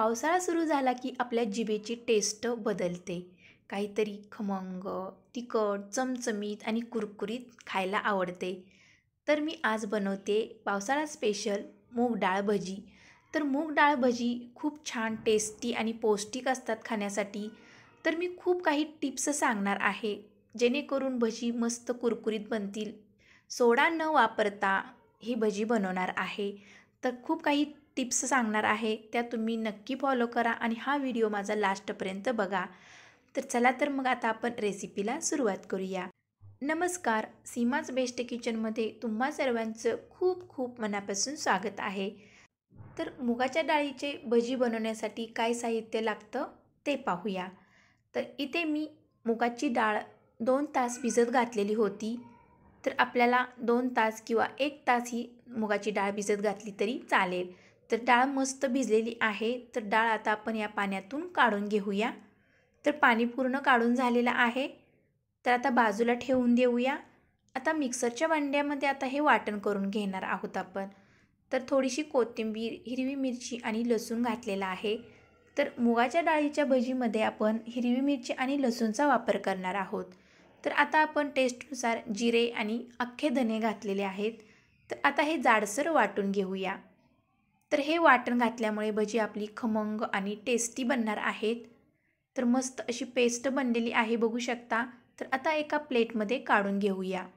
पावसाळा सुरू झाला की आपल्या जिभेची टेस्ट बदलते. काहीतरी खमंग, तिखट, चमचमीत आणि कुरकुरीत खायला आवडते. तर मी आज बनवते पावसाळा स्पेशल मूग डाळ भजी. तर मूग डाळ भजी खूप छान टेस्टी आणि पौष्टिक असतात खाण्यासाठी. तर मी खूप काही टिप्स सांगणार आहे, जेणेकरून भजी मस्त कुरकुरीत बनतील. सोडा न वापरता ही भजी बनवणार आहे. तर खूप काही टिप्स सांगणार आहे, त्या तुम्ही नक्की फॉलो करा आणि हा व्हिडिओ माझा लास्टपर्यंत बघा. तर चला तर मग आता आपण रेसिपीला सुरुवात करूया. नमस्कार, सीमाज बेस्ट किचनमध्ये तुम्हा सर्वांचं खूप खूप मनापासून स्वागत आहे. तर मुगाच्या डाळीचे भजी बनवण्यासाठी काय साहित्य लागतं ते पाहूया. तर इथे मी मुगाची डाळ 2 तास भिजत घातलेली होती. तर आपल्याला 2 तास किंवा 1 तास ही मुगाची डाळ भिजत घातली तरी चालेल. तर डाळ मस्त भिजलेली आहे. तर डाळ आता आपण या पाण्यातून काढून घेऊया. तर पाणी पूर्ण काढून झालेलं आहे. तर आता बाजूला ठेवून देऊया. आता मिक्सरच्या भांड्यामध्ये आता हे वाटण करून घेणार आहोत आपण. तर थोडीशी कोथिंबीर, हिरवी मिरची आणि लसूण घातलेला आहे. तर मुगाच्या डाळीच्या भजीमध्ये आपण हिरवी मिरची आणि लसूणचा वापर करणार आहोत. तर आता आपण टेस्टनुसार जिरे आणि अख्खे धने घातलेले आहेत. तर आता हे जाडसर वाटून घेऊया. तर हे वाटण घातल्यामुळे भजी आपली खमंग आणि टेस्टी बनणार आहेत. तर मस्त अशी पेस्ट बनलेली आहे, बघू शकता. तर आता एका प्लेटमध्ये काढून घेऊया.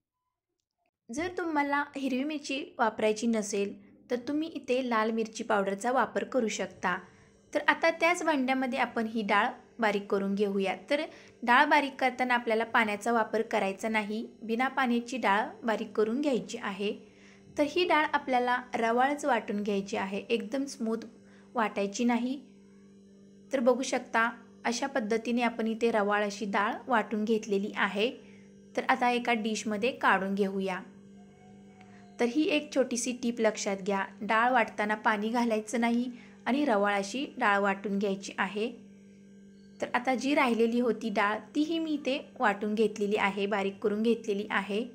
जर तुम्हाला हिरवी मिरची वापरायची नसेल तर तुम्ही इथे लाल मिरची पावडरचा वापर करू शकता. तर आता त्याच भांड्यामध्ये आपण ही डाळ बारीक करून घेऊया. तर डाळ बारीक करताना आपल्याला पाण्याचा वापर करायचा नाही, बिना पाण्याची डाळ बारीक करून घ्यायची आहे. तर ही डाळ आपल्याला रवाळच वाटून घ्यायची आहे, एकदम स्मूथ वाटायची नाही. तर बघू शकता अशा पद्धतीने आपण इथे रवाळ अशी डाळ वाटून घेतलेली आहे. तर आता एका डिशमध्ये काढून घेऊया. तर ही एक छोटीशी टीप लक्षात घ्या, डाळ वाटताना पाणी घालायचं नाही आणि रवाळ अशी डाळ वाटून घ्यायची आहे. तर आता जी राहिलेली होती डाळ तीही मी इथे वाटून घेतलेली आहे, बारीक करून घेतलेली आहे.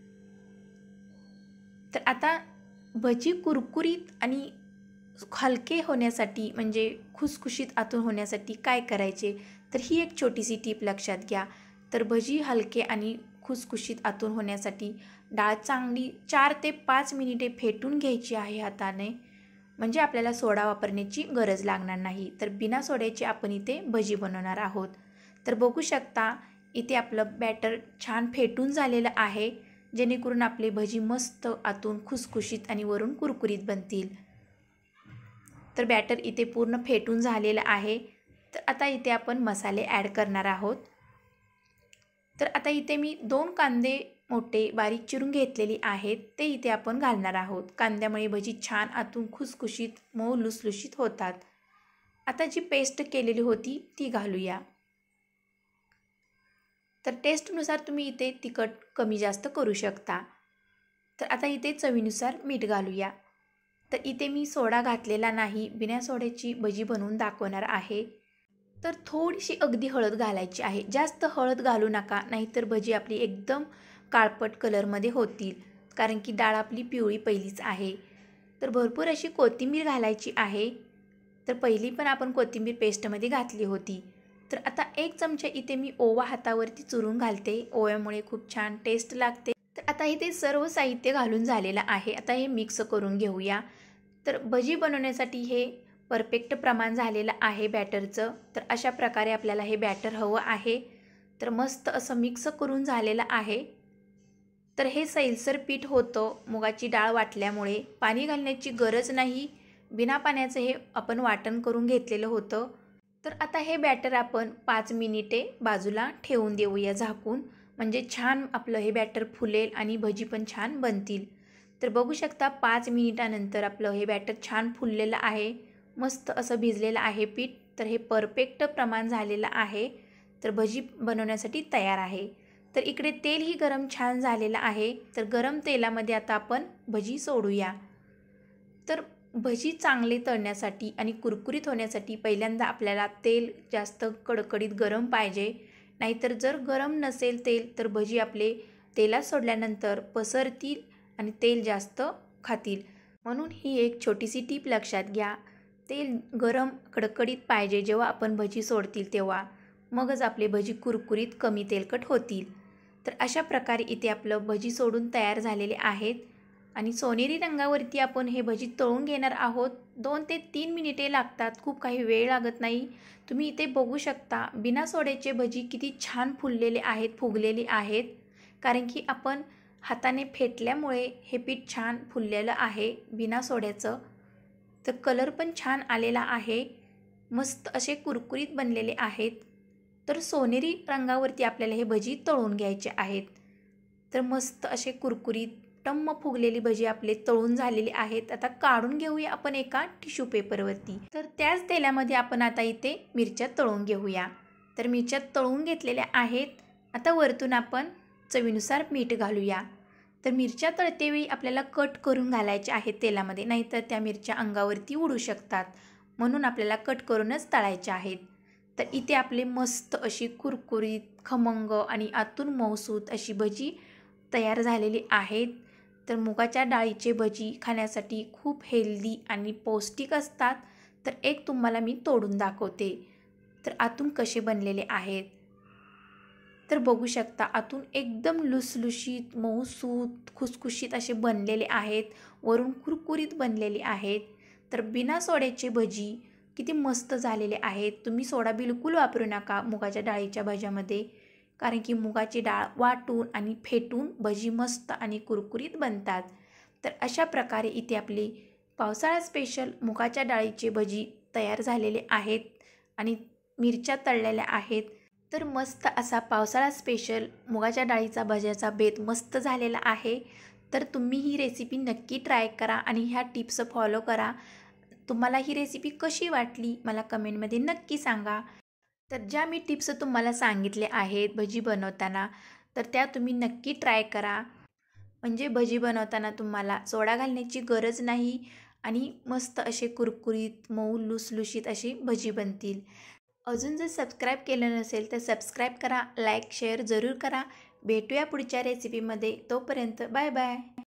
तर आता भजी कुरकुरीत आणि हलके होण्यासाठी, म्हणजे खुसखुशीत आतून होण्यासाठी काय करायचे, तर ही एक छोटीशी टीप लक्षात घ्या. तर भजी हलके आणि खुसखुशीत आतून होण्यासाठी डाळ चांगली 4 ते 5 मिनिटे फेटून घ्यायची आहे हाताने, म्हणजे आपल्याला सोडा वापरण्याची गरज लागणार नाही. तर बिना सोड्याची आपण इथे भजी बनवणार आहोत. तर बघू शकता इथे आपलं बॅटर छान फेटून झालेलं आहे, जेणेकरून आपले भजी मस्त आतून खुसखुशीत आणि वरून कुरकुरीत बनतील. तर बॅटर इथे पूर्ण फेटून झालेलं आहे. तर आता इथे आपण मसाले ॲड करणार आहोत. तर आता इथे मी 2 कांदे मोठे बारीक चिरून घेतलेली आहेत, ते इथे आपण घालणार आहोत. कांद्यामुळे भजी छान आतून खुसखुशीत मऊ लुसलुशीत होतात. आता जी पेस्ट केलेली होती ती घालूया. तर टेस्टनुसार तुम्ही इथे तिखट कमी जास्त करू शकता. तर आता इथे चवीनुसार मीठ घालूया. तर इथे मी सोडा घातलेला नाही, बिना सोड्याची भजी बनवून दाखवणार आहे. तर थोडीशी अगदी हळद घालायची आहे, जास्त हळद घालू नका, नाहीतर भजी आपली एकदम काळपट कलरमध्ये होतील, कारण की डाळ आपली पिवळी पहिलीच आहे. तर भरपूर अशी कोथिंबीर घालायची आहे. तर पहिली पण आपण कोथिंबीर पेस्टमध्ये घातली होती. तर आता 1 चमचा इथे मी ओवा हातावरती चुरून घालते, ओव्यामुळे खूप छान टेस्ट लागते. तर आता इथे सर्व साहित्य घालून झालेलं आहे. आता हे मिक्स करून घेऊया. तर भजी बनवण्यासाठी हे परफेक्ट प्रमाण झालेलं आहे बॅटरचं. तर अशा प्रकारे आपल्याला हे बॅटर हवं आहे. तर मस्त असं मिक्स करून झालेलं आहे. तर हे सैलसर पीठ होतं मुगाची डाळ वाटल्यामुळे, पाणी घालण्याची गरज नाही, बिना पाण्याचं हे आपण वाटण करून घेतलेलं होतं. तर आता हे बॅटर आपण 5 मिनिटे बाजूला ठेवून देऊया झाकून, म्हणजे छान आपलं हे बॅटर फुलेल आणि भजी पण छान बनतील. तर बघू शकता 5 मिनिटानंतर आपलं हे बॅटर छान फुललेलं आहे, मस्त असं भिजलेलं आहे पीठ. तर हे परफेक्ट प्रमाण झालेलं आहे. तर भजी बनवण्यासाठी तयार आहे. तर इकडे तेलही गरम छान झालेलं आहे. तर गरम तेलामध्ये आता आपण भजी सोडूया. तर भजी चांगले तळण्यासाठी आणि कुरकुरीत होण्यासाठी पहिल्यांदा आपल्याला तेल जास्त कडकडीत गरम पाहिजे, नाहीतर जर गरम नसेल तेल तर भजी आपले तेलात सोडल्यानंतर पसरतील आणि तेल जास्त खातील. म्हणून ही एक छोटीशी टीप लक्षात घ्या. तेल गरम कडकडीत पाहिजे जेव्हा आपण भजी सोडतील तेव्हा, मगच आपले भजी कुरकुरीत कमी तेलकट होतील. तर अशा प्रकारे इथे आपलं भजी सोडून तयार झालेले आहेत आणि सोनेरी रंगावरती आपण हे भजी तळून घेणार आहोत. 2 ते 3 मिनिटे लागतात, खूप काही वेळ लागत नाही. तुम्ही इथे बघू शकता बिना सोड्याचे भजी किती छान फुललेले आहेत, फुगलेले आहेत. कारण की आपण हाताने फेटल्यामुळे हे पीठ छान फुललेलं आहे बिना सोड्याचं. तर कलर पण छान आलेला आहे, मस्त असे कुरकुरीत बनलेले आहेत. तर सोनेरी रंगावरती आपल्याला हे भजी तळून घ्यायचे आहेत. तर मस्त असे कुरकुरीत टम्म फुगलेली भजी आपले तळून झालेली आहेत. आता काढून घेऊया आपण एका टिश्यू पेपरवरती. तर त्याच तेलामध्ये आपण आता इथे मिरच्या तळून घेऊया. तर मिरच्या तळून घेतलेल्या आहेत. आता वरतून आपण चवीनुसार मीठ घालूया. तर मिरच्या तळतेवेळी आपल्याला कट करून घालायच्या आहेत तेलामध्ये, नाहीतर त्या मिरच्या अंगावरती उडू शकतात, म्हणून आपल्याला कट करूनच तळायच्या आहेत. तर इथे आपले मस्त अशी कुरकुरीत, खमंग आणि आतून मऊसूत अशी भजी तयार झालेली आहेत. तर मुगाच्या डाळीचे भजी खाण्यासाठी खूप हेल्दी आणि पौष्टिक असतात. तर एक तुम्हाला मी तोडून दाखवते, तर आतून कसे बनलेले आहेत. तर बघू शकता आतून एकदम लुसलुशीत, मऊसूत, खुसखुशीत असे बनलेले आहेत. वरून कुरकुरीत बनलेले आहेत. तर बिना सोड्याचे भजी किती मस्त झालेले आहेत. तुम्ही सोडा बिलकुल वापरू नका मुगाच्या डाळीच्या भज्यामध्ये, कारण की मुगाची डाळ वाटून आणि फेटून भजी मस्त आणि कुरकुरीत बनतात. तर अशा प्रकारे इथे आपली पावसाळा स्पेशल मुगाच्या डाळीचे भजी तयार झालेले आहेत आणि मिरच्या तळलेल्या आहेत. तर मस्त असा पावसाळा स्पेशल मुगाच्या डाळीचा भज्याचा बेत मस्त झालेला आहे. तर तुम्ही ही रेसिपी नक्की ट्राय करा आणि ह्या टिप्स फॉलो करा. तुम्हाला ही रेसिपी कशी वाटली मला कमेंटमध्ये नक्की सांगा. तर ज्या मी टिप्स तुम्हाला सांगितले आहेत भजी बनवताना, तर त्या तुम्ही नक्की ट्राय करा. म्हणजे भजी बनवताना तुम्हाला सोडा घालण्याची गरज नाही आणि मस्त असे कुरकुरीत, मऊ, लुसलुशीत अशी भजी बनतील. अजून जर सबस्क्राईब केलं नसेल तर सबस्क्राईब करा, लाईक शेअर जरूर करा. भेटूया पुढच्या रेसिपीमध्ये. तोपर्यंत बाय बाय.